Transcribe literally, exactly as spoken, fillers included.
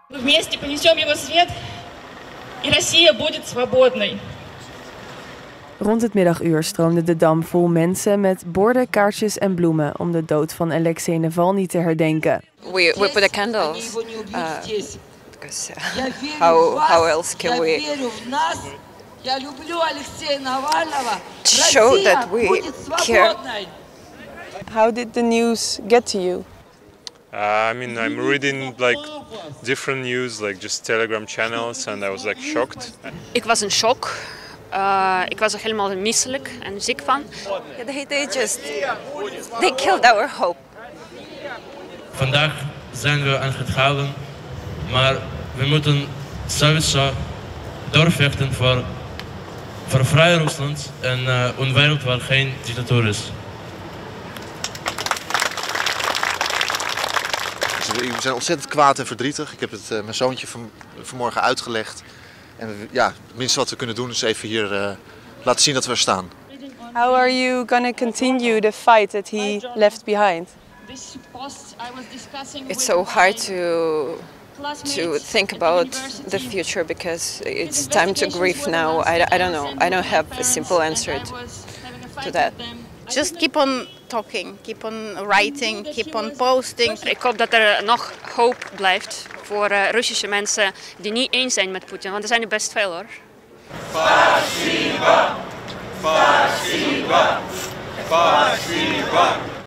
We вместе понесем его свет, и Россия будет свободной. Rond het middaguur stroomde de Dam vol mensen met borden, kaarsjes en bloemen om de dood van Aleksej Navalny te herdenken. We, we put the candles uh, because uh, how, how else can we show that we care? How did the news get to you? Uh, I mean, I'm reading like different news, like just Telegram channels, and I was like shocked. Ik was in shock. Uh, ik was er helemaal misselijk en ziek van. Yeah, they, they just they killed our hope. Vandaag zijn we aan het huilen, maar we moeten sowieso doorvechten voor, voor vrij Rusland en uh, een wereld waar geen dictatuur is. We zijn ontzettend kwaad en verdrietig. Ik heb het uh, mijn zoontje van, vanmorgen uitgelegd. En we, ja, het minste wat we kunnen doen is even hier uh, laten zien dat we er staan. How are you gonna continue the fight that he left behind? It's so hard to to think about the future because it's time to grieve now. I, I don't know. I don't have a simple answer to, to that. Just keep on talking, keep on writing, keep on posting. Ik hoop dat er nog hoop blijft voor uh, Russische mensen die niet eens zijn met Putin, want er zijn er best veel hoor. Спасибо, спасибо, спасибо.